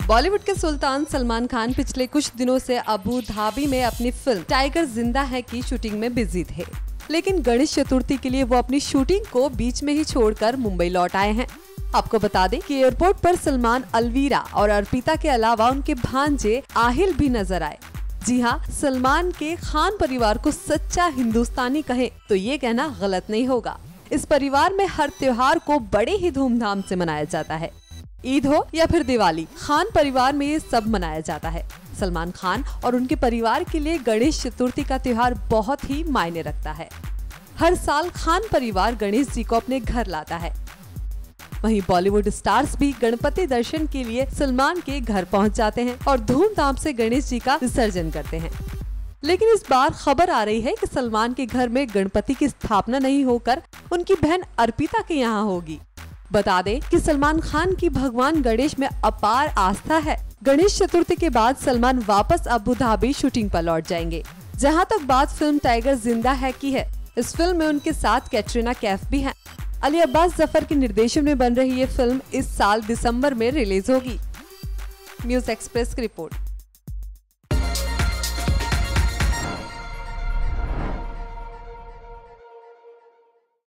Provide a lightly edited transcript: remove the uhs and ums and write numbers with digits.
बॉलीवुड के सुल्तान सलमान खान पिछले कुछ दिनों से अबू धाबी में अपनी फिल्म टाइगर जिंदा है की शूटिंग में बिजी थे, लेकिन गणेश चतुर्थी के लिए वो अपनी शूटिंग को बीच में ही छोड़कर मुंबई लौट आए हैं। आपको बता दें कि एयरपोर्ट पर सलमान अलवीरा और अर्पिता के अलावा उनके भांजे आहिल भी नजर आए। जी हाँ, सलमान के खान परिवार को सच्चा हिंदुस्तानी कहें तो ये कहना गलत नहीं होगा। इस परिवार में हर त्योहार को बड़े ही धूमधाम से मनाया जाता है। ईद हो या फिर दिवाली, खान परिवार में ये सब मनाया जाता है। सलमान खान और उनके परिवार के लिए गणेश चतुर्थी का त्योहार बहुत ही मायने रखता है। हर साल खान परिवार गणेश जी को अपने घर लाता है। वहीं बॉलीवुड स्टार्स भी गणपति दर्शन के लिए सलमान के घर पहुंच जाते हैं और धूमधाम से गणेश जी का विसर्जन करते हैं। लेकिन इस बार खबर आ रही है कि सलमान के घर में गणपति की स्थापना नहीं होकर उनकी बहन अर्पिता के यहाँ होगी। बता दें कि सलमान खान की भगवान गणेश में अपार आस्था है। गणेश चतुर्थी के बाद सलमान वापस अबू धाबी शूटिंग पर लौट जाएंगे। जहां तक बात फिल्म टाइगर जिंदा है की है, इस फिल्म में उनके साथ कैटरीना कैफ भी हैं। अली अब्बास जफर के निर्देशन में बन रही ये फिल्म इस साल दिसंबर में रिलीज होगी। न्यूज़ एक्सप्रेस की रिपोर्ट।